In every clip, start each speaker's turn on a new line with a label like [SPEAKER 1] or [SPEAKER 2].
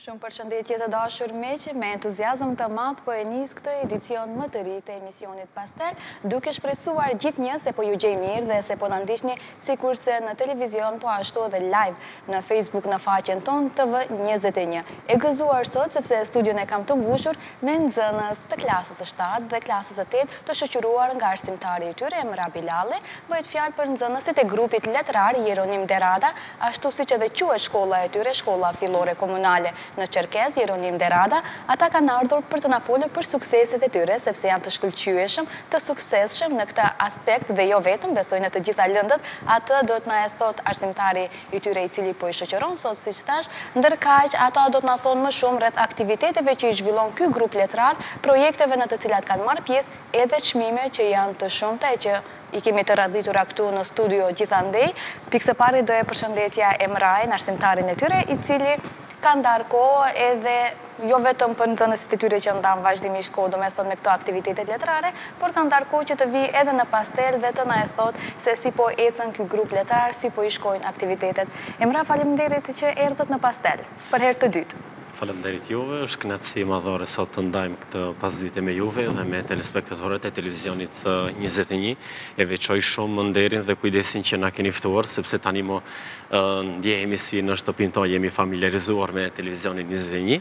[SPEAKER 1] Shumë përshëndetje të dashur miq, me entuziazëm të madh po e nis këtë edicion më të ri të emisionit Pastel, duke shpresuar gjithnjë se po ju gjej mirë dhe se po na ndiqni sikurse në televizion, po ashtu edhe live në Facebook në faqen tonë TV21. E gëzuar sot sepse studion e kam të mbushur me nxënës të klasës së 7 dhe klasës së 8, të shoqëruar nga arsimtari i tyre Emra Bilalli. Bëhet fjalë për nxënësit e grupit letrar Jeronim Derada, ashtu siç edhe quhet shkolla e tyre, Shkolla Fillore Komunale në Çerkez, Jeronim Derada. Ata kanë ardhur për të na folur për sukseset e tyre, sepse janë të shkëlqyeshëm, të suksesshëm në këtë aspekt dhe jo vetëm, besoj në të gjitha lëndët. Atë do të na e thot arsimtari i tyre i cili po i shoqëron sot, siç thash. Ndërkaq ata do të na thonë më shumë rreth aktiviteteve që i zhvillon ky grup letrar, projekteve në të cilat kanë marrë pjesë, edhe çmime që janë të shumta e që i kemi të radhitura këtu në studio gjithandej. Pikë së pari do e përshëndetja Emrajn, arsimtarin e tyre, i cili ka ndarë kohë edhe jo vetëm për nxënësit e tyre që ndanë vazhdimisht kohë, do me thënë me këto aktivitetet letrare, por ka ndarë kohë që të vi edhe në Pastel dhe të na e thot se si po ecën ky grup letrar, si po i shkojnë aktivitetet. Emra, faleminderit që erdhët në Pastel për herë të dytë.
[SPEAKER 2] Faleminderit juve, është kënaqësi madhore sot të ndajmë këtë pasdite me juve dhe me telespektatorët e televizionit 21. E veçoj shumë nderin dhe kujdesin që na keni ftuar, sepse tani mo ndjehemi si në shtëpinë tonë, jemi familiarizuar me televizionin 21,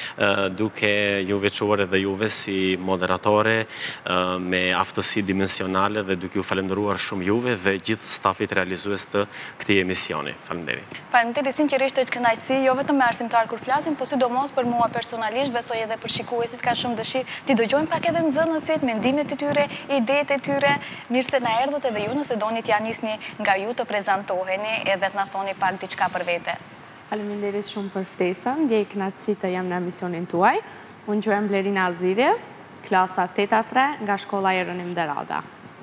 [SPEAKER 2] duke ju veçuar edhe juve si moderatore me aftësi dimensionale dhe duke ju falenderuar shumë juve dhe gjithë stafit realizues të këtij emisioni. Faleminderit.
[SPEAKER 1] Faleminderit, sinqerisht është kënaqësi jo vetëm me arsimtar kur flasim, po sidomos për mua personalisht, besoj edhe për shikuesit ka shumë dëshirë ti dëgjojmë pak edhe nxënësit, mendimet e tyre, idetë e tyre. Mirë se na erdhët edhe ju, nëse doni t'ja nisni nga ju të prezantoheni edhe të na thoni pak diçka për vete.
[SPEAKER 3] Faleminderit shumë për ftesën, ndjej kënaqësi të jam në emisionin tuaj. Unë quhem Blerina Aziri, klasa 8A3 nga shkolla Jeronim Derada.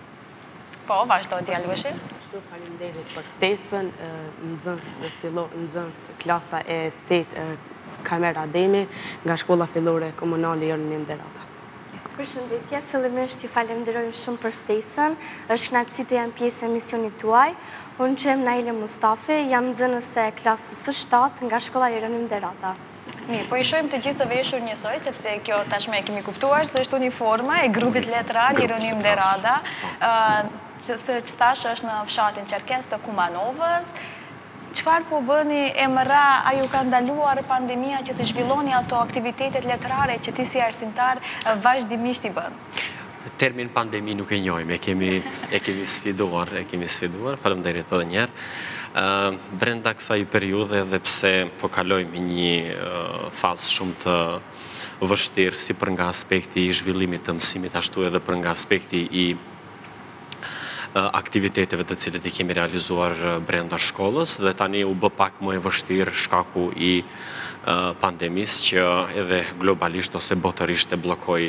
[SPEAKER 1] Po, vazhdo djalëshi.
[SPEAKER 4] Faleminderit për ftesën, nxënës klasa e 8 Kamer Ademi nga shkolla fillore komunale Jeronim Derada.
[SPEAKER 5] Përshëndetje, fillimisht ju falenderoj shumë për ftesën. Është kënaqësi të jam pjesë e emisionit tuaj. Unë quhem Naile Mustafi, jam nxënëse e klasës së 7 nga shkolla Jeronim Derada.
[SPEAKER 1] Mirë, po i shohim të gjithë të veshur njësoj, sepse kjo tashmë e kemi kuptuar se është uniforma e grupit letrar Jeronim Derada, që thash është në fshatin Çerkez të Kumanovës. Çfarë po bëni, Emra, a ju ka ndaluar pandemia që të zhvilloni ato aktivitetet letrare që ti si arsimtar vazhdimisht i bën?
[SPEAKER 2] Termin pandemi nuk e njohim, e kemi sfiduar, faleminderit edhe një herë. Brenda kësaj periudhe, dhe pse po kalojmë një fazë shumë të vështirë, si për nga aspekti i zhvillimit të mësimit, ashtu edhe për nga aspekti i aktiviteteve të cilët i kemi realizuar brenda shkollës, dhe tani u bë pak më e vështirë shkaku i pandemisë që edhe globalisht ose botërisht e bllokoi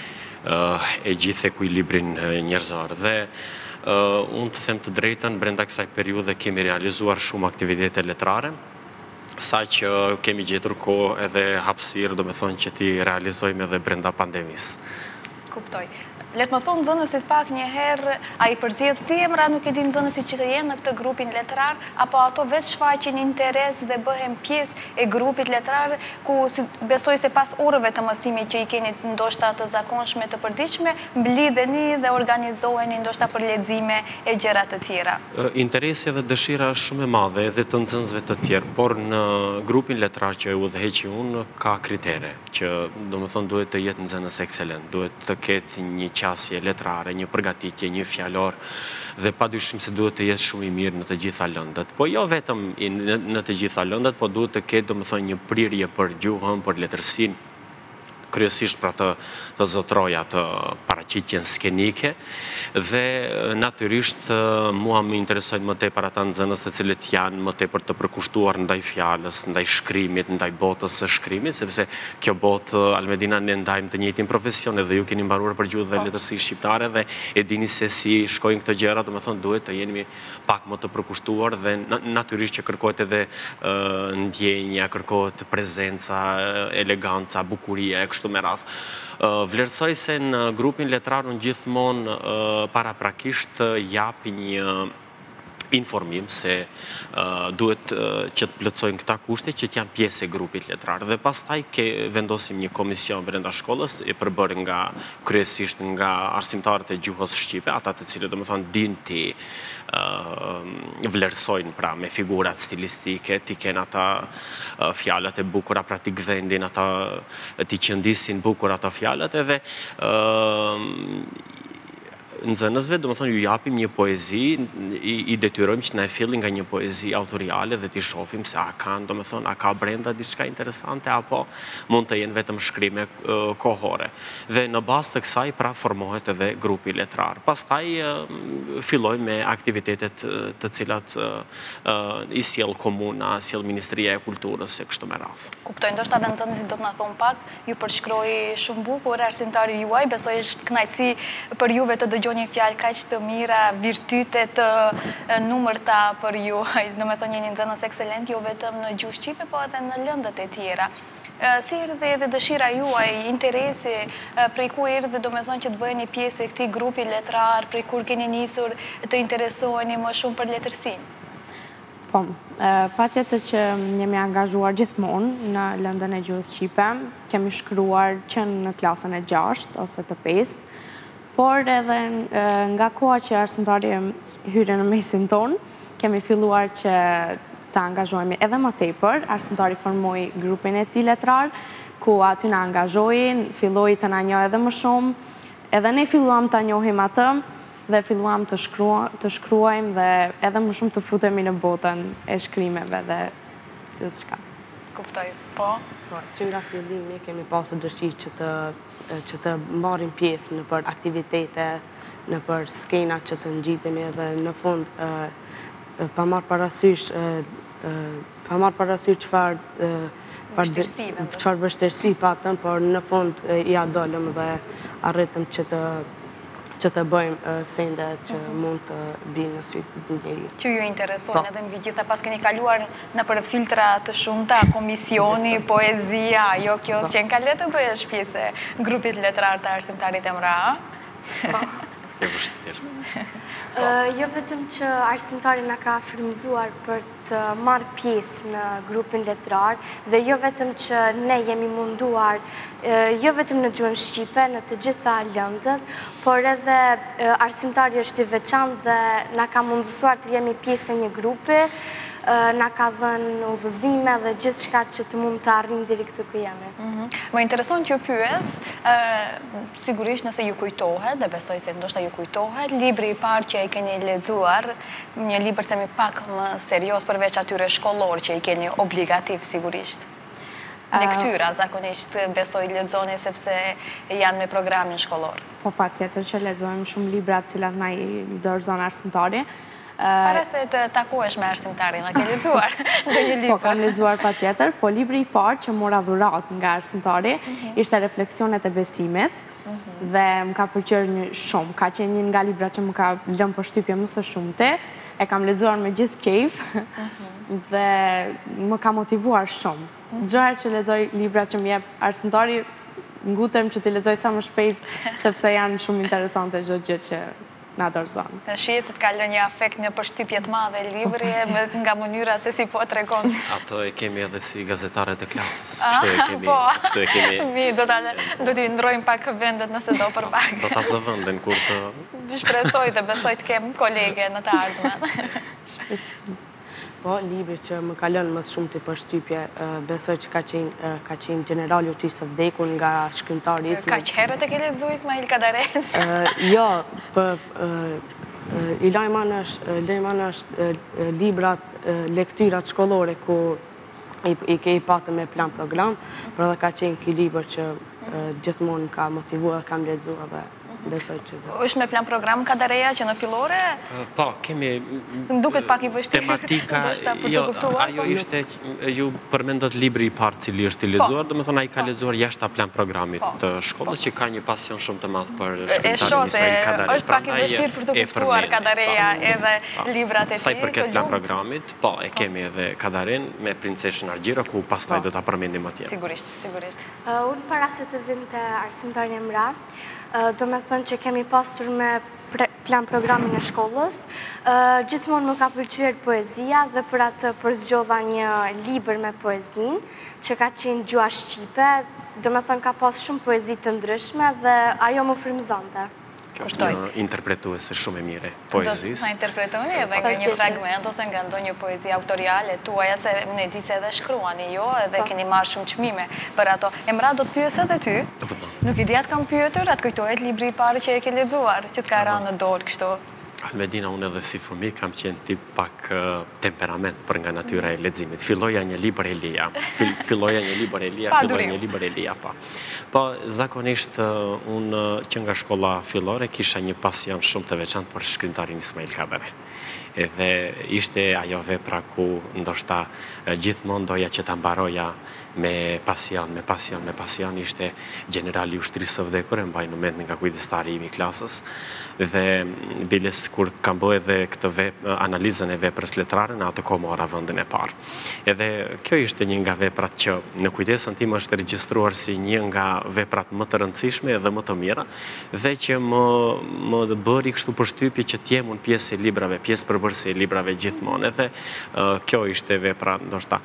[SPEAKER 2] e gjithë ekuilibrin njerëzor. Dhe unë të them të drejtën, brenda kësaj periudhe kemi realizuar shumë aktivitete letrare, sa që kemi gjetur kohë edhe hapësirë, do me thonë që ti realizojmë edhe brenda pandemisë.
[SPEAKER 1] Kuptoj. Letë më thonë nxënësit pak një herë, a i përgjith ti, Emra, nuk e di nxënësit që të jenë në këtë grupin letrar, apo ato vetë shfaqin interes dhe bëhen pjesë e grupit letrar, ku besoj se pas orëve të mësimit që i keni ndoshta të zakonshme të përditshme, mblidheni dhe organizoheni ndoshta për lexime e gjëra të tjera.
[SPEAKER 2] Interesi dhe dëshira është shumë e madhe edhe të nxënësve të tjerë, por në grupin letrar që e udhëheqi unë ka kritere, që do më thonë duhet të jetë nxënës ekselent, duhet të ketë një qasje letrare, një përgatitje, një fjalor, dhe padyshim se duhet të jetë shumë i mirë në të gjitha lëndët. Po jo vetëm në të gjitha lëndët, po duhet të ketë, do më thonë, një prirje për gjuhën, për letërsinë, kryesisht pra të zotroja të paraqitjen skenike, dhe natyrisht mua më interesojnë më tepër ata nxënës të cilët janë më tepër të përkushtuar ndaj fjalës, ndaj shkrimit, ndaj botës së shkrimit, sepse kjo botë Almedina ne ndajmë të njëjtin profesion, edhe ju keni mbaruar për gjuhë dhe letërsi shqiptare dhe e dini se si shkojnë këto gjëra, domethënë duhet të jemi pak më të përkushtuar dhe natyrisht që kërkohet edhe ndjenja, kërkohet prezenca, eleganca, bukuria e kështu me radhë. Vlerësoj se në grupin letrar unë gjithmonë paraprakisht japi një informim se duhet që të plotësojnë këta kushte që të janë pjesë e grupit letrar. Dhe pastaj vendosim një komision brenda shkollës e përbërë nga kryesisht nga arsimtarët e gjuhës shqipe, ata të cilët domethënë dinë ti vlerësojnë pra me figurat stilistike, ti kenë ata fjalët e bukura, pra ti gdhendin ata, ti qëndisin bukur ato fjalët edhe nxënësve, domethënë ju japim një poezi, i detyrojmë që na e fillin nga një poezi autoriale dhe t'i shohim se a kanë, domethënë, a ka brenda diçka interesante apo mund të jenë vetëm shkrime kohore. Dhe në bazë të kësaj pra formohet edhe grupi letrar. Pastaj fillojmë me aktivitetet të cilat i sjell komuna, sjell Ministria e Kulturës e kështu me radhë.
[SPEAKER 1] Kuptoj, ndoshta edhe nxënësit do të na thonë pak, ju përshkroi shumë bukur arsimtari juaj, besoj është kënaqësi për juve të dëgjoni një fjalë kaq të mira, virtyte të numërta për ju. Domethënë jeni nxënës ekselent jo vetëm në gjuhë shqipe, po edhe në lëndët e tjera. Si erdhi edhe dëshira juaj, interesi, prej ku erdhi domethënë që të bëheni pjesë e këtij grupi letrar, prej kur keni nisur të interesoheni më shumë për letërsinë?
[SPEAKER 3] Po, patjetër që jemi angazhuar gjithmonë në lëndën e gjuhës shqipe, kemi shkruar që në klasën e 6 ose të 5, por edhe nga koha që arsimtari hyri në mesin tonë, kemi filluar që të angazhojmë edhe më tepër. Arsimtari formoi grupin e tij letrar, ku aty na angazhoi, filloi të na njohë edhe më shumë, edhe ne filluam ta njohim atë dhe filluam të shkruajmë dhe edhe më shumë të futemi në botën e shkrimeve dhe gjithçka.
[SPEAKER 1] Kuptoj, po.
[SPEAKER 4] Po, që nga fillimi kemi pasur dëshirë që të marrim pjesë në për aktivitete, në për skena që të ngjitemi edhe në fund pa marrë parasysh çfarë vështirësi patëm, por në fund ja dolëm dhe arritëm që të bëjmë sende që mund të binë në sytë njeri.
[SPEAKER 1] Që ju interesojnë edhe mbi gjitha, pas keni kaluar në për filtra të shumta, komisioni, poezia, jo kjo s'qenë ka letë bëhesh pjesë e grupit letrar të arsimtarit Emra?
[SPEAKER 2] E vështirë.
[SPEAKER 5] Jo vetëm që arsimtari na ka frymëzuar për të marrë pjesë në grupin letrar dhe jo vetëm që ne jemi munduar jo vetëm në gjuhën shqipe, në të gjitha lëndët, por edhe arsimtari është i veçantë dhe na ka mundësuar të jemi pjesë e një grupi, na ka dhënë udhëzime dhe gjithçka që të mund të arrijmë deri këtu ku jemi.
[SPEAKER 1] Më intereson që ju pyes, sigurisht nëse ju kujtohet, dhe besoj se ndoshta ju kujtohet, libri i parë që e keni lexuar, një libër themi pak më serioz përveç atyre shkollor që i keni obligativ sigurisht. Lektyra zakonisht besoj lexoni sepse janë me programin shkollor.
[SPEAKER 3] Po patjetër që lexojmë shumë libra të cilat na i dorëzon arsimtari.
[SPEAKER 1] Para se të takohesh me arsimtarin, a ke lexuar ndonjë libër?
[SPEAKER 3] Po, kam lexuar patjetër, po libri i parë që mora dhuratë nga arsimtari ishte Refleksionet e besimit dhe më ka pëlqyer shumë. Ka qenë një nga libra që më ka lënë përshtypje më së shumti. E kam lexuar me gjithë qejf dhe më ka motivuar shumë. Çdo herë që lexoj libra që më jep arsimtari, ngutem që t'i lexoj sa më shpejt sepse janë shumë interesante çdo gjë që na dorëzon.
[SPEAKER 1] Shihet se të ka lënë një afekt, një përshtypje të madhe libri nga mënyra se si po tregon.
[SPEAKER 2] Ato e kemi edhe si gazetarët e klasës.
[SPEAKER 1] Kështu e kemi. Mi, do t'i ndrojmë pak vendet nëse do për pak.
[SPEAKER 2] Do t'a zëvënden kur të...
[SPEAKER 1] Shpresoj dhe besoj të kem kolege në të ardhmen.
[SPEAKER 4] Po, libri që më ka lënë më shumë të përshtypje, besoj që ka qenë Generali i së vdekur nga shkrimtari Ismail.
[SPEAKER 1] Kaq herët e ke lexuar Ismail Kadaren?
[SPEAKER 4] Jo, Ilajman është librat, lektyrat shkollore ku i patëm me plan program, por edhe ka qenë ky libër që gjithmonë ka motivuar, kam lexuar dhe besoj që do.
[SPEAKER 1] Është me plan program Kadareja që në fillore?
[SPEAKER 2] Po, kemi...
[SPEAKER 1] Më duket pak i vështirë.
[SPEAKER 2] Tematika, ajo ishte, ju përmendët libri i parë cili është i lexuar, domethënë ai ka lexuar jashtë plan programit të shkollës që ka një pasion shumë të madh për shkrimtarin Ismail Kadare.
[SPEAKER 1] Është pak i vështirë për të kuptuar Kadareja edhe librat e tij.
[SPEAKER 2] Sa i përket plan programit, po, e kemi edhe Kadaren me Princeshën Argjira ku pastaj do ta përmendim atje.
[SPEAKER 1] Sigurisht.
[SPEAKER 5] Unë para se të vim te arsimtari Emra, do me thënë që kemi pasur me plan programin e shkollës. Gjithmonë më ka pëlqyer poezia dhe për atë përzgjodha një libër me poezin, që ka qenë gjua shqipe, do me thënë ka pas shumë poezi të ndryshme dhe ajo më frymëzonte.
[SPEAKER 2] Kjo është një interpretuese shumë e mire poezisë.
[SPEAKER 1] Do të interpretoni edhe nga një fragment ose nga ndonjë poezi autoriale tuaja, se unë e di se edhe shkruani jo, edhe keni marrë shumë çmime për ato. Emra, do të pyes edhe ty. Nuk i di atë kam pyetur, atë kujtohet libri i parë që e ke lexuar, që të ka rënë në dorë kështu.
[SPEAKER 2] Almedina, unë edhe si fëmijë kam qenë tip pak temperament për nga natyra e leximit. Filloja një libër Elia, filloja një libër Elia, pa. Po, zakonisht, unë që nga shkolla fillore kisha një pasion shumë të veçantë për shkrimtarin Ismail Kadare. Edhe ishte ajo vepra ku ndoshta gjithmonë doja që ta mbaroja me pasion, ishte generali i ushtrisë së vdekur, e mbaj në mend nga kujdestari im i klasës, dhe biles kur kam bërë edhe këtë analizën e veprës letrare, në atë kohë mora vendin e parë. Edhe kjo ishte një nga veprat që në kujdesën tim është regjistruar si një nga veprat më të rëndësishme dhe më të mira, dhe që më bëri kështu përshtypje që t'jem unë pjesë e librave, pjesë përbërëse e librave gjithmonë. Edhe kjo ishte vepra, ndoshta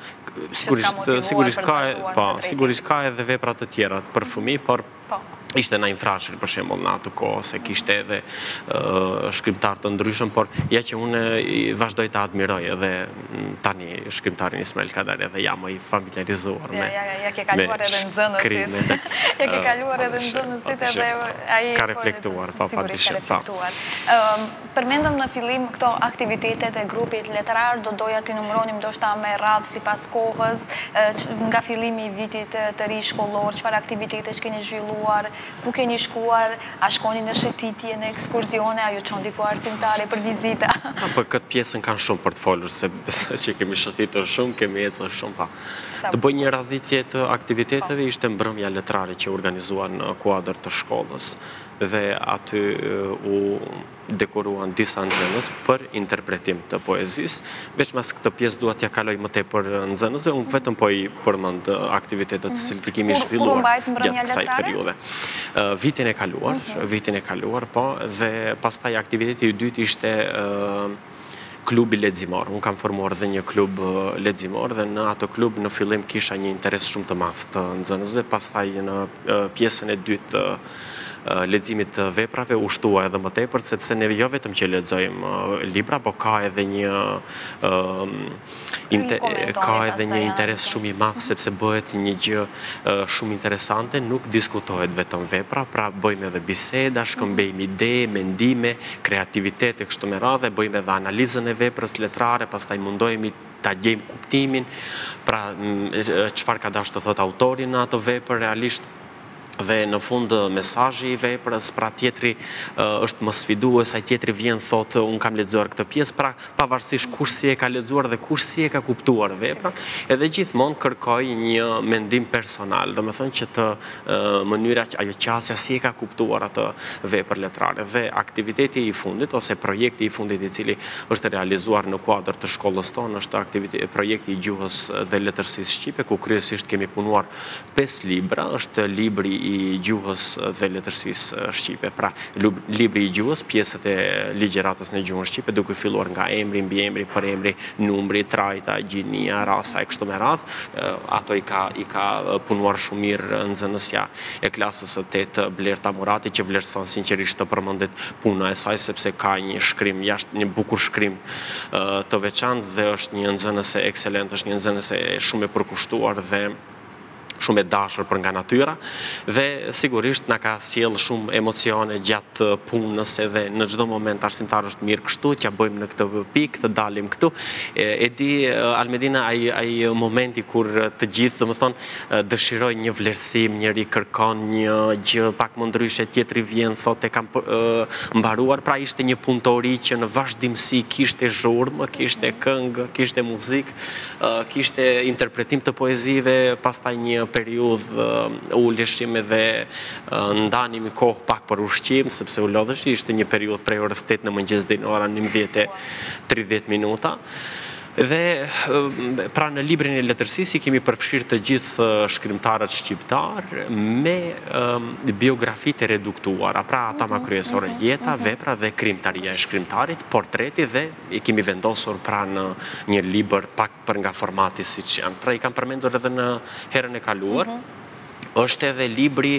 [SPEAKER 2] sigurisht ka edhe vepra të tjera për fëmijë, por ishte na infrashël për shembull në atë kohë, se kishte edhe shkrimtar të ndryshëm, por ja që unë vazhdoj të admiroj edhe tani shkrimtarin Ismail Kadare, dhe jam më i familiarizuar me
[SPEAKER 1] ja ke kaluar edhe në zënësit. Ja ke kaluar edhe në zënësit edhe ai
[SPEAKER 2] ka reflektuar,
[SPEAKER 1] sigurisht ka reflektuar. Përmendëm në fillim këto aktivitetet e grupit letrar, do doja t'i numëronim ndoshta me radhë sipas kohës, nga fillimi i vitit të ri shkollor, çfarë aktivitete keni zhvilluar, ku keni shkuar, a shkoni në shëtitje, në ekskursione, a ju çon diku arsimtare për vizita?
[SPEAKER 2] Po këtë pjesën kanë shumë për të folur, se besoj që kemi shëtitur shumë, kemi ecur shumë pa. Të bëj një radhitje të aktiviteteve, ishte mbrëmja letrare që organizuan në kuadër të shkollës, dhe aty u dekoruan disa nxënës për interpretim të poezisë. Veçmas këtë pjesë dua t'ja kaloj më tepër nxënësve, unë vetëm po i përmend aktivitetet të cilët i kemi zhvilluar gjatë kësaj periudhe. Vitin e kaluar, po, dhe pastaj aktiviteti i dytë ishte klubi leximor. Unë kam formuar dhe një klub leximor, dhe në atë klub në fillim kisha një interes shumë të madh të nxënësve, pastaj në pjesën e dytë leximit të veprave u shtua edhe më tepër, sepse ne jo vetëm që lexojmë libra, po ka edhe një interes shumë i madh, sepse bëhet një gjë shumë interesante, nuk diskutohet vetëm vepra, pra bëjmë edhe biseda, shkëmbejmë ide, mendime, kreativitet e kështu me radhë, bëjmë edhe analizën e veprës letrare, pastaj mundohemi ta gjejmë kuptimin, pra çfarë ka dashur të thotë autori në ato vepër realisht, dhe në fund mesazhi i veprës, pra tjetri është më sfidues, ai tjetri vjen thotë unë kam lexuar këtë pjesë, pra pavarësisht kush si e ka lexuar dhe kush si e ka kuptuar veprën, edhe gjithmonë kërkoj një mendim personal, domethënë që të mënyra që ajo qasja si e ka kuptuar atë vepër letrare. Dhe aktiviteti i fundit ose projekti i fundit i cili është realizuar në kuadër të shkollës tonë është projekti i gjuhës dhe letërsisë shqipe, ku kryesisht kemi punuar 5 libra, është libri i gjuhës dhe letërsisë shqipe. Pra, libri i gjuhës, pjesët e ligjeratës në gjuhën shqipe, duke filluar nga emri, mbiemri, përemri, numri, trajta, gjinia, rasa e kështu me radhë. Ato i ka punuar shumë mirë nxënësja e klasës së 8 Blerta Murati, që vlerëson sinqerisht të përmendet puna e saj, sepse ka një shkrim, një bukur shkrim të veçantë, dhe është një nxënëse ekselent, është një nxënëse shumë e përkushtuar dhe shumë e dashur për nga natyra, dhe sigurisht na ka sjell shumë emocione gjatë punës, edhe në çdo moment arsimtar është mirë kështu, që bëjmë në këtë pikë, të dalim këtu. E di Almedina, ai momenti kur të gjithë, domethënë, dëshirojnë një vlerësim, njëri kërkon një gjë pak më ndryshe, tjetri vjen thotë e kam mbaruar, pra ishte një punëtori që në vazhdimsi kishte zhurmë, kishte këngë, kishte muzikë, kishte interpretim të poezive, pastaj një periudhë u lëshim edhe ndanim kohë pak për ushqim, sepse u lodhesh, ishte një periudhë prej orës 8 në mëngjes deri në orën 11:30 minuta. Dhe pra në librin e letërsisë kemi përfshirë të gjithë shkrimtarët shqiptar me biografitë e reduktuara, pra ata ma kryesore, jeta, vepra dhe krimtaria e shkrimtarit, portreti, dhe i kemi vendosur pra në një libër pak për nga formati siç janë. Pra i kam përmendur edhe në herën e kaluar. Është edhe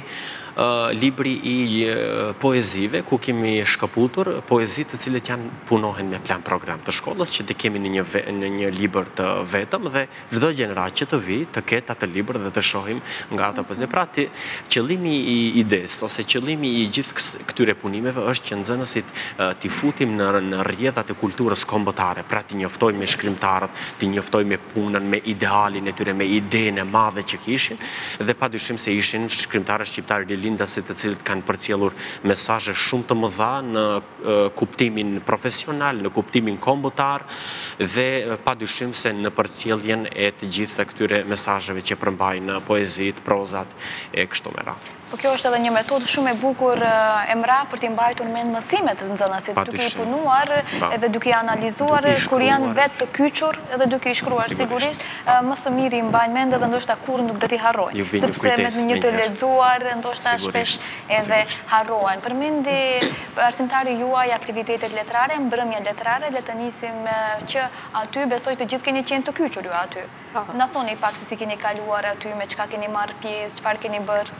[SPEAKER 2] libri i poezive, ku kemi shkëputur poezit të cilët punohen me plan program të shkollës, që të kemi në një libër të vetëm, dhe çdo gjenerat që të vi të ketë atë libër dhe të shohim nga ato poezi. Pra qëllimi i idesë ose qëllimi i gjithë këtyre punimeve është që nxënësit t'i futim në rrjedhat e kulturës kombëtare, pra t'i njoftojmë me shkrimtarët, t'i njoftojmë me punën, me idealin e tyre, me idenë e madhe që kishin, dhe padyshim se ishin shkrimtarë shqiptarë lindasit të cilët kanë përcjellur mesazhe shumë të mëdha në kuptimin profesional, në kuptimin kombëtar, dhe padyshim se në përcjelljen e të gjitha këtyre mesazheve që përmbajnë poezit, prozat e kështu me radhë.
[SPEAKER 1] Po kjo është edhe një metodë shumë e bukur, Emra, për t'i mbajtur mend mësimet të nxënësit, duke i punuar edhe duke i analizuar kur janë vetë të kyçur edhe duke i shkruar. Sigurisht më së miri i mbajnë mend edhe ndoshta kurrë nuk do t'i harrojnë, sepse me një të lexuar ndoshta shpesh edhe harrohen. Përmendi arsimtari juaj aktivitetet letrare, mbrëmje letrare, le të nisim që aty besoj të gjithë keni qenë të kyçur ju aty. Na thoni pak se si keni kaluar aty, me çka keni marrë pjesë, çfarë keni bërë?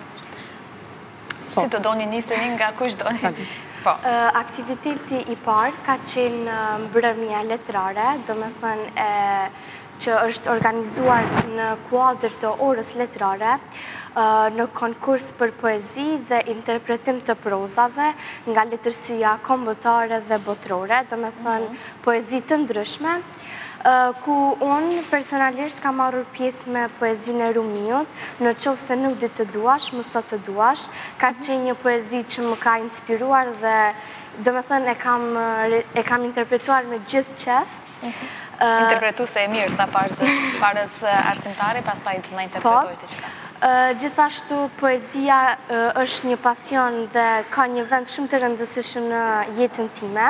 [SPEAKER 1] Si të doni niseni, nga kush doni?
[SPEAKER 5] Aktiviteti i parë ka qenë mbrëmja letrare, do me thënë që është organizuar në kuadër të orës letrare, në konkurs për poezi dhe interpretim të prozave nga letërsia kombëtare dhe botërore, do me thënë poezi të ndryshme, ku unë personalisht kam marrur pjesë me poezinë e Rumiut, në qoftë se nuk di të duash, më sot të duash, ka qenë një poezi që më ka inspiruar dhe do me thënë e kam interpretuar me gjithë qef.
[SPEAKER 1] Interpretuse e mirë, ta parës arsimtare, pas ta i të në interpretoj të qka.
[SPEAKER 5] Gjithashtu, poezia është një pasion dhe ka një vend shumë të rëndësishëm në jetën time,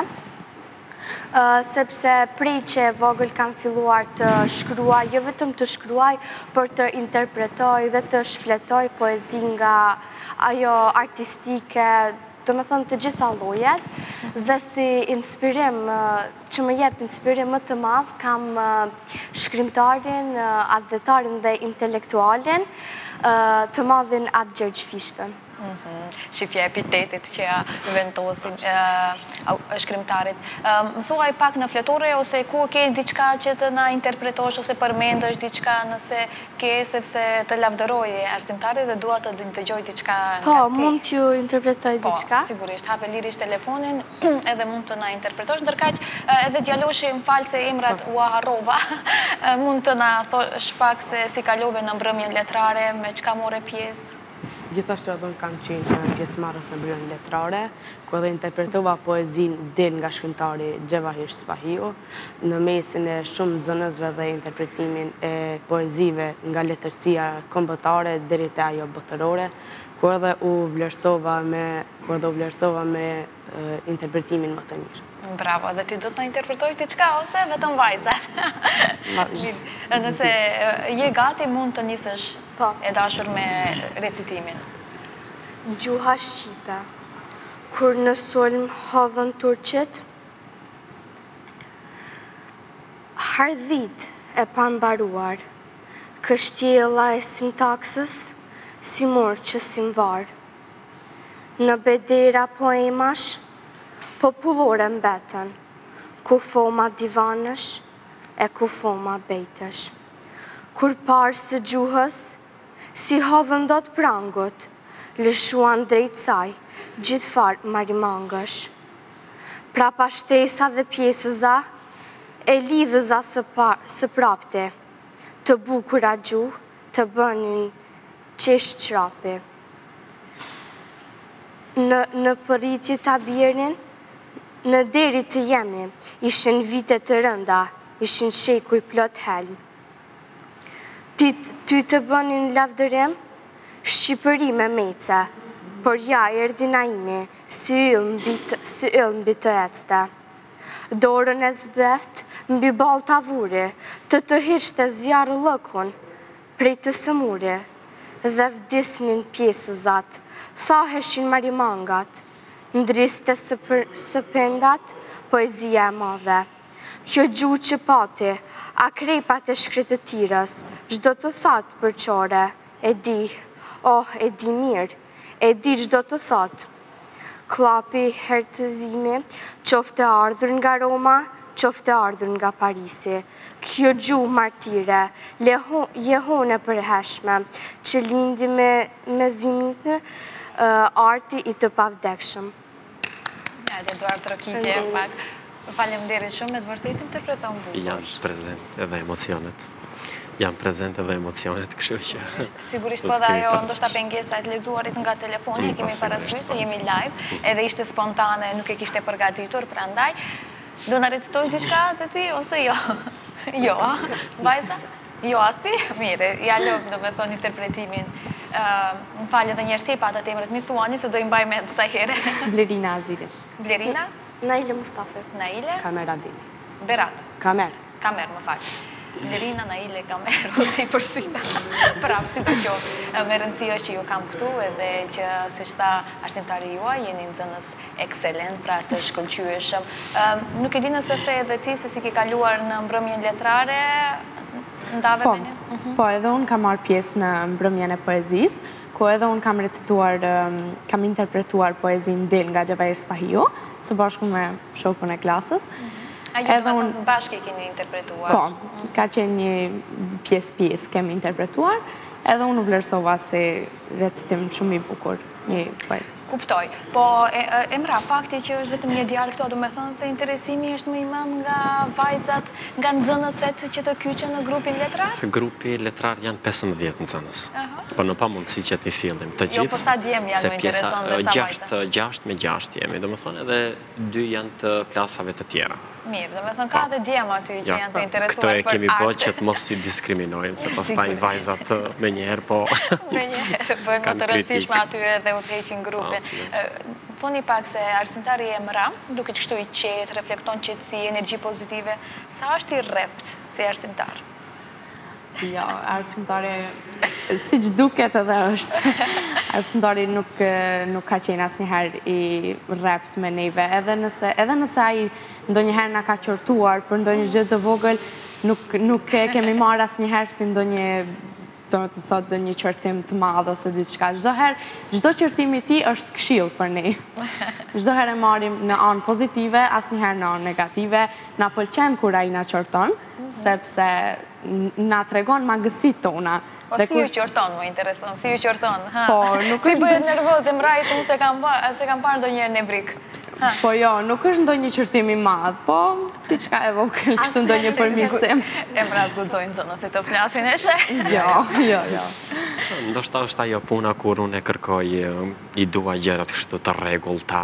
[SPEAKER 5] sepse prej që vogël kam filluar të shkruaj, jo vetëm të shkruaj, por të interpretoj dhe të shfletoj poezi nga ajo artistike, do me thonë të gjitha llojet, dhe si inspirim, që më jep inspirim më të madh, kam shkrimtarin, atëvetarin dhe intelektualin, të madhin Atë Gjergj Fishtën.
[SPEAKER 1] Shifja epitetit që vendosin shkrimtarit. Më thuaj pak në fletore, ose ku ke diçka që të na interpretosh, ose përmendësh diçka nëse ke, sepse të lavdëroj arsimtarit dhe dua të dëgjoj diçka nga ti.
[SPEAKER 5] Po, mund t'ju interpretoj diçka?
[SPEAKER 1] Po, sigurisht, hape lirisht telefonin edhe mund të na interpretosh, ndërkaq edhe djaloshi më falë se emrat u harrova, mund të na thosh pak se si kalove në mbrëmjen letrare, me çka more pjesë?
[SPEAKER 4] Gjithashtu edhe unë kam qenë pjesëmarrës në mbrëmjen letrare, ku edhe interpretova poezinë del nga shkrimtari Gjevahir Spahiu, në mesin e shumë nxënësve dhe interpretimin e poezive nga letërsia kombëtare deri te ajo botërore, ku edhe u vlerësova me interpretimin më të mirë.
[SPEAKER 1] Bravo, dhe ti do të na interpretojsh diçka ose vetëm vajzat? Nëse je gati, mund të nisësh e dashur me recitimin.
[SPEAKER 5] Gjuha shqipe, kur në sulm hodhën turqit, hardhit e pambaruar, kështjella e sintaksës, si mor që si mvar. Në bedera poemash, popullore mbetën, ku foma divanësh e ku foma bejtësh. Kur parë së gjuhës, si hodhën dot prangut, lëshuan drejt saj, gjithfar marimangësh. Pra pashtesa dhe pjesëza, e lidhëza së prapte, të bukura gjuhë, të bënin qesh qrapi. Në përritje të abjerin, në deri të jemi, ishin vite të rënda, ishin shekuj plot helm. Ty të bënin lavdërim, Shqipëri me mece, por ja erdi Naimi, si yll mbi të ecte. dorën e zbeft mbi bal tavure, të hishte zjarë lëkun prej të sëmure, dhe vdisnin pjesëzat, thaheshin marimangat, ndriste së pendat, poezia e madhe. Kjo gjuhë që pati, a krepat e shkretëtirës, çdo të thatë për qore, e di, e di mirë, e di çdo të thatë. Klapi hertëzimi, qofte ardhur nga Roma, qofte ardhur nga Parisi. Kjo gjuhë martire, jehone përheshme, që lindi me dhimitë arti i të pavdekshëm.
[SPEAKER 1] Eduard Rokitje, pak. Faleminderit shumë, me të vërtetë interpreton bukur.
[SPEAKER 2] Janë prezent edhe emocionet. Janë prezent edhe emocionet, kështu që...
[SPEAKER 1] Sigurisht po dhe ajo, ndoshta pengesa e të lexuarit nga telefoni, e kemi parasysh se jemi live, edhe ishte spontane, nuk e kishte përgatitur, prandaj. Do na recitosh diçka të ti, ose jo? Jo, vajza? Jo, asti? Mire, ja lëmë, do me thonë interpretimin. Më falë edhe njerësi, pa të temrët mi thuani, se do i mbaj me dësa here.
[SPEAKER 3] Blerina Aziri.
[SPEAKER 1] Blerina?
[SPEAKER 5] Naile Mustafi.
[SPEAKER 1] Naile?
[SPEAKER 4] Kamer Adini.
[SPEAKER 1] Berat.
[SPEAKER 4] Kamer.
[SPEAKER 1] Kamer, më falë. Blerina, Naile, Kamer, ose i përsita. Prapë, si të kjo. Me rëndësi është që ju kam këtu, edhe që, si shta arsimtari juaj, jeni nxënës ekselent, pra të shkëlqyeshëm. Nuk e di nëse the edhe ti, se si ki kaluar në mbrëmjen letrare, ndave me një?
[SPEAKER 3] Po, edhe unë kam marrë pjesë në mbrëmjen e poezisë, ku edhe unë kam recituar, kam interpretuar poezin Del nga Xhavair Spahiu, së bashku me shokun e klasës.
[SPEAKER 1] A ju do me thonë bashkë i keni interpretuar?
[SPEAKER 3] Po, ka qenë një pjesë kemi interpretuar, edhe unë vlerësova si recitim shumë i bukur një poezisë.
[SPEAKER 1] Kuptoj, po emra, fakti që është vetëm një djalë këto, do me thonë se interesimi është më i madh nga vajzat, nga nxënëset që të kyqen në grupin letrar?
[SPEAKER 2] Grupi letrar janë 15 nxënës, po në pa mundësi që t'i sillim të gjithë.
[SPEAKER 1] Jo, po sa djemë janë më intereson dhe sa vajza?
[SPEAKER 2] 6 me 6 jemi, do me thonë edhe 2 janë të plasave të tjera.
[SPEAKER 1] Mirë, do me thonë ka dhe djemë aty që janë të interesuar për arte.
[SPEAKER 2] Këto e kemi bërë që të mos i diskriminojmë, se pastaj vajzat me njerë, po...
[SPEAKER 1] Me njerë, bëjmë më të rëndësishme aty edhe u të heqin grupin. Thoni pak se arsimtari Emra, duke që kështu i qetë, reflekton qetësi, energji pozitive, sa është i rrept si arsimtar?
[SPEAKER 3] Jo, arsimtari, si që duket edhe është, arsimtari nuk ka qenë asnjëherë i rrept me neve, edhe nëse ai ndonjëherë na ka qortuar për ndonjë gjë të vogël, nuk e kemi marrë asnjëherë si ndonjë, do të thotë, ndonjë qortim të madh ose diçka. Çdo qortim i tij është këshill për ne. Çdo herë e marrim në anë pozitive, asnjëherë në anë negative. Na pëlqen kur ai na qorton, sepse na tregon mangësitë tona.
[SPEAKER 1] Po si ju qorton, më intereson, si ju qorton?
[SPEAKER 3] Po, nuk
[SPEAKER 1] si bëhet nervoz Emra, se unë se kam parë ndonjëherë në brik.
[SPEAKER 3] Po jo, nuk është ndonjë qortim i madh, po diçka e vogël, kështu ndonjë përmirësim.
[SPEAKER 1] Emra zguxojnë nxënësit të flasin e sheh?
[SPEAKER 3] Jo.
[SPEAKER 2] Ndoshta është ajo puna kur unë e kërkoj, i dua gjërat kështu të rregullta,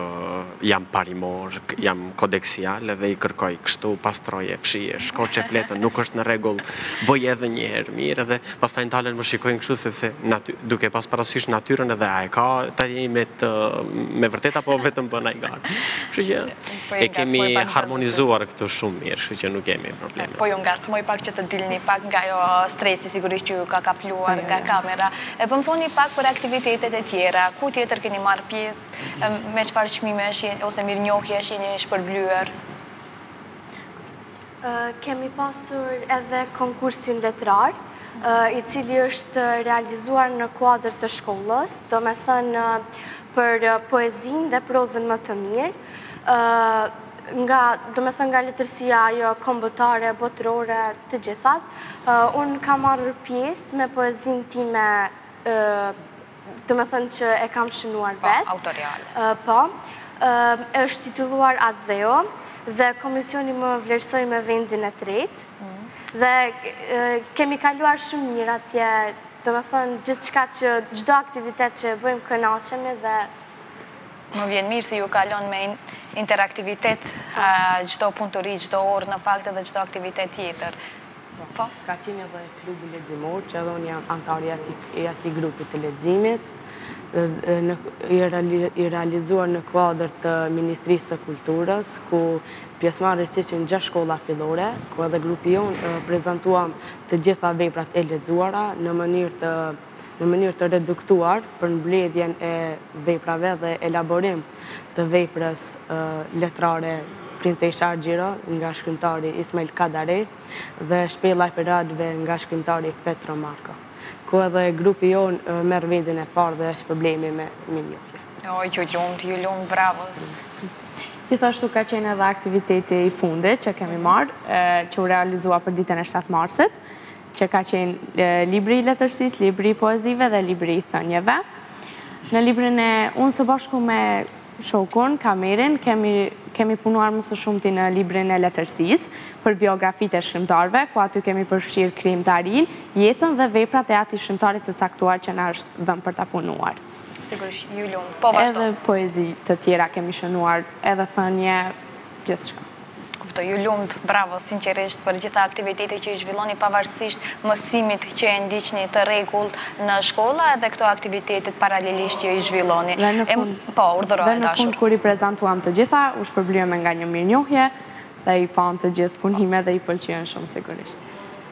[SPEAKER 2] jam parimor, jam kodeksial edhe i kërkoj kështu, pastroje, fshije, shkoqe fletën, nuk është në rregull, bëj edhe një herë mirë edhe pastaj ndalen më shikojnë kështu sepse duke pas parasysh natyrën edhe a e ka tani me vërtet apo vetëm bën ai garë. Kështu që e kemi harmonizuar këtu shumë mirë, kështu që nuk kemi probleme.
[SPEAKER 1] Po ju ngacmoj pak që të dilni pak nga ajo stresi sigurisht që ju ka kapluar nga kamera. Po më thoni pak për aktivitetet e tjera, ku tjetër keni marrë pjesë, me çfarë çmimesh ose mirënjohjesh jeni shpërblyer?
[SPEAKER 5] Kemi pasur edhe konkursin letrar, i cili është realizuar në kuadër të shkollës, do me thënë për poezin dhe prozën më të mirë, do me thënë nga letërsia ajo kombëtare, botërore, të gjithat. Unë kam marrë pjesë me poezin time, do me thënë që e kam shënuar vetë.
[SPEAKER 1] Po, autoriale.
[SPEAKER 5] Po, është titulluar Adheo, dhe komisioni më vlerësoi me vendin e tretë, dhe kemi kaluar shumë mirë atje, do me thënë gjithçka që, çdo aktivitet që bëjmë kënaqemi dhe...
[SPEAKER 1] Më vjen mirë se ju kalon me interaktivitet çdo punë të ri, çdo orë në fakt edhe çdo aktivitet tjetër. Po?
[SPEAKER 4] Ka qenë edhe klubi leximor, që edhe unë jam antari i atij grupit të leximit. i realizuar në kuadër të Ministrisë së Kulturës, ku pjesëmarrës ishin 6 shkolla fillore, ku edhe grupi jonë prezantuam të gjitha veprat e lexuara në mënyrë të reduktuar për mbledhjen e veprave dhe elaborim të veprës letrare Princesha Argjiro nga shkrimtari Ismail Kadare dhe Shpella e Piratëve nga shkrimtari Petro Marko, ku edhe grupi jonë merr vendin e parë dhe është problemi me minjotje.
[SPEAKER 1] Ju lumt, bravos.
[SPEAKER 3] Gjithashtu ka qenë edhe aktiviteti i fundit që kemi marrë, që u realizua për ditën e 7 marsit, që ka qenë libri i letërsisë, libri i poezive dhe libri i thënieve. Në librin e unë së bashku me shokun, Kamerin, kemi punuar më së shumti në librin e letërsisë për biografitë e shkrimtarëve, ku aty kemi përfshirë krijimtarinë, jetën dhe veprat e atij shkrimtarit të caktuar që na është dhënë për ta punuar.
[SPEAKER 1] Sigurisht, ju lumt. Po vazhdo.
[SPEAKER 3] Edhe poezi të tjera kemi shënuar, edhe thënie, gjithçka.
[SPEAKER 1] Kuptoj, ju lumt, bravo, sinqerisht, për gjitha aktivitetet që i zhvilloni pavarësisht mësimit që e ndiqni të rregullt në shkolla edhe këto aktivitetet paralelisht që i zhvilloni.
[SPEAKER 3] Dhe në fund,
[SPEAKER 1] po, urdhëroj dashur.
[SPEAKER 3] Dhe në fund kur i prezantuam të gjitha, u shpërblyer nga një mirënjohje dhe i pan të gjithë punime dhe i pëlqyen shumë sigurisht.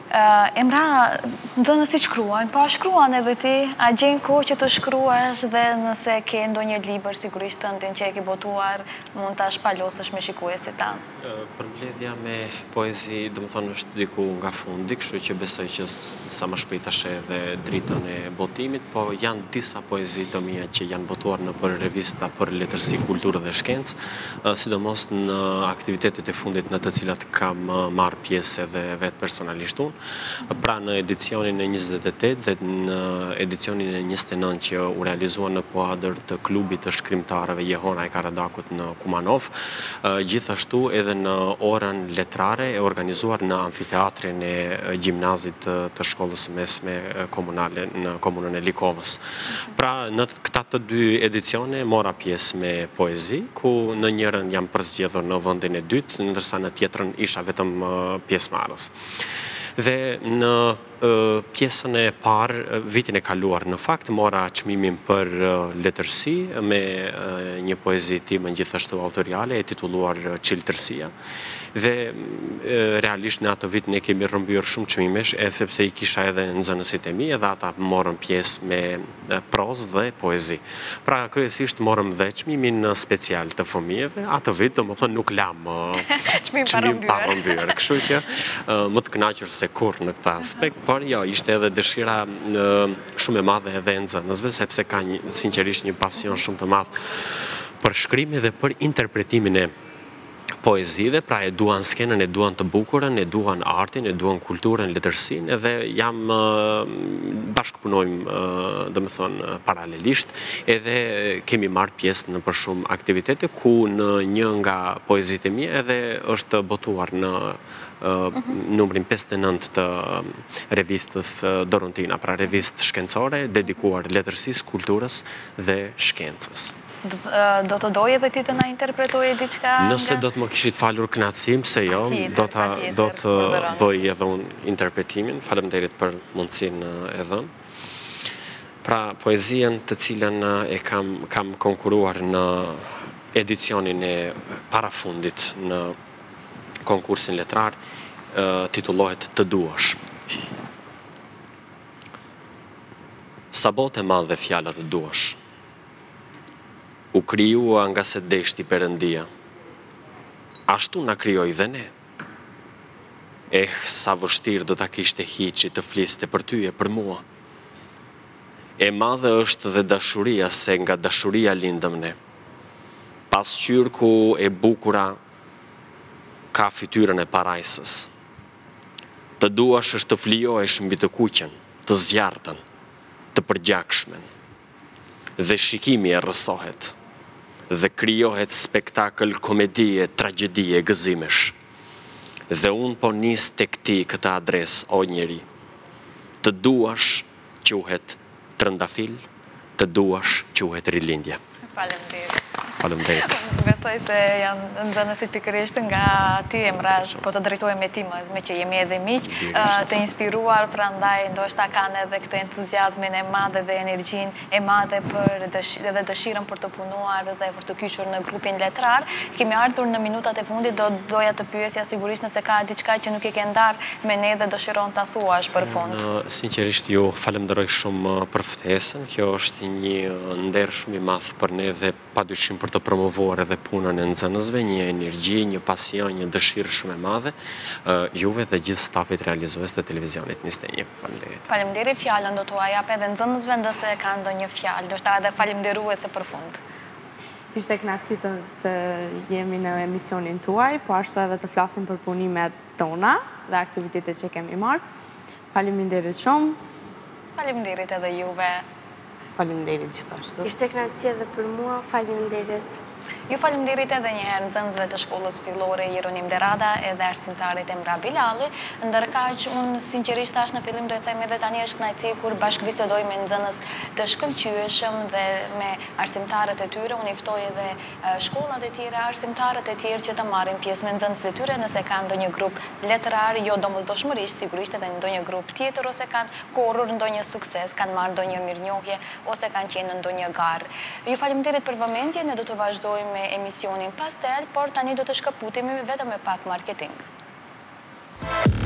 [SPEAKER 1] Emra, ndonë si shkruajnë, po shkruan edhe ti, a gjenë kohë që të shkruash dhe nëse ke ndonjë libër sigurisht tëndin që e ke botuar, mund ta shpalosësh me shikuesit tanë?
[SPEAKER 2] Përmbledhja me poezi, do më thonë, është diku nga fundi, kështu që besoj që sa më shpejt ashe edhe dritën e botimit, po janë disa poezi të mia që janë botuar në për revista për letërsi, kulturë dhe shkencë, sidomos në aktivitetet e fundit në të cilat kam marrë pjesë edhe vetë personalisht unë. Pra në edicionin e 28 dhe në edicionin e 29 që u realizua në kuadër të klubit të shkrimtarëve Jehona e Karadakut në Kumanov, gjithashtu edhe në orën letrare e organizuar në amfiteatrin e gjimnazit të shkollës mesme komunale në komunën e Likovës. Pra në këta të dy edicione mora pjesë me poezi, ku në njërën jam përzgjedhur në vendin e dytë, ndërsa në tjetrën isha vetëm pjesëmarrës. Dhe në pjesën e parë, vitin e kaluar, në fakt, mora çmimin për letërsi me një poezi time gjithashtu autoriale e titulluar Çiltërsia. Dhe realisht në atë vit ne kemi rrëmbyer shumë çmimesh, sepse i kisha edhe nxënësit e mi, edhe ata morën pjesë me prozë dhe poezi. Pra kryesisht morëm dhe çmimin special të fëmijëve, atë vit domethënë nuk lam çmim pa rrëmbyer. Kështu që më të kënaqur se kurrë në këtë aspekt, por jo, ishte edhe dëshira shumë e madhe edhe e nxënësve, sepse ka sinqerisht një pasion shumë të madh për shkrimin dhe për interpretimin e poezive, pra e duan skenën, e duan të bukurën, e duan artin, e duan kulturën, letërsinë, edhe bashkëpunojmë, do më thonë, paralelisht, edhe kemi marrë pjesë në për shumë aktivitete, ku në një nga poezit e mia edhe është botuar në numrin 59 të revistës Dorontina, pra revistë shkencore, dedikuar letërsisë, kulturës dhe shkencës.
[SPEAKER 1] Do të doje dhe ti të na interpretoje diçka?
[SPEAKER 2] Nëse do të më kishit falur kënaqësim, se jo, do të bëj edhe unë interpretimin. Faleminderit për mundësinë e dhënë. Pra, poezien të cilën e kam konkuruar në edicionin e parafundit në konkursin letrar, titullohet Të duash. Sa botë e madhe fjallat të duash. U krijua nga se deshti Perëndia. Ashtu na krijoi dhe ne. Sa vështirë do ta kishte hiçi të fliste për ty e për mua. E madhe është dhe dashuria, se nga dashuria lindëm ne. Pasqyrku e bukura ka fytyrën e parajsës. Të duash është të flijohesh mbi të kuqen, të zjartën, të përgjakshmen. Dhe shikimi e rrësohet. Dhe krijohet spektakël komedie, tragjedie, gëzimesh. Dhe unë po nis tek ti këtë adres, o njeri. Të duash quhet trëndafil, të duash quhet rilindje.
[SPEAKER 1] Faleminderit.
[SPEAKER 2] Faleminderit.
[SPEAKER 1] Besoj se janë nxënësit pikërisht nga ti Emra, po të drejtohem me ti me që jemi edhe miq, të inspiruar, prandaj ndoshta kanë edhe këtë entuziazmin e madh dhe energjinë e madhe për edhe dëshirën për të punuar dhe për të kyçur në grupin letrar. Kemi ardhur në minutat e fundit, doja të pyesja sigurisht nëse ka diçka që nuk i ke ndarë me ne dhe dëshiron ta thuash për fund.
[SPEAKER 2] Sinqerisht ju falenderoj shumë për ftesën. Kjo është një nder shumë i madh për ne dhe padyshim për të promovuar edhe punën e nxënësve, një energji, një pasion, një dëshirë shumë e madhe, juve dhe gjithë stafit realizues të televizionit 21. Faleminderit.
[SPEAKER 1] Faleminderit, fjalën do t'ua jap edhe nxënësve nëse kanë ndonjë fjalë, ndoshta edhe falenderuese për fund.
[SPEAKER 3] Ishte kënaqësi të jemi në emisionin tuaj, po ashtu edhe të flasim për punimet tona dhe aktivitetet që kemi marrë. Faleminderit shumë.
[SPEAKER 1] Faleminderit edhe juve.
[SPEAKER 4] Faleminderit gjithashtu.
[SPEAKER 5] Ishte kënaqësi edhe për mua, faleminderit.
[SPEAKER 1] Ju faleminderit edhe një herë nxënësve të shkollës fillore Jeronim Derada edhe arsimtarit Emra Bilali, ndërkaq unë sinqerisht tash në fillim do të them edhe tani është kënaqësi kur bashkëbisedoj me nxënës të shkëlqyeshëm dhe me arsimtarët e tyre. Unë i ftoj edhe shkollat e tjera, arsimtarët e tjerë që të marrin pjesë me nxënësit e tyre nëse kanë ndonjë grup letrar, jo domosdoshmërisht, sigurisht edhe ndonjë grup tjetër ose kanë korrur ndonjë sukses, kanë marrë ndonjë mirënjohje ose kanë qenë në ndonjë garë. Ju faleminderit për vëmendjen, ne do të vazhdojmë me emisionin Pastel, por tani do të shkëputemi vetëm me pak marketing.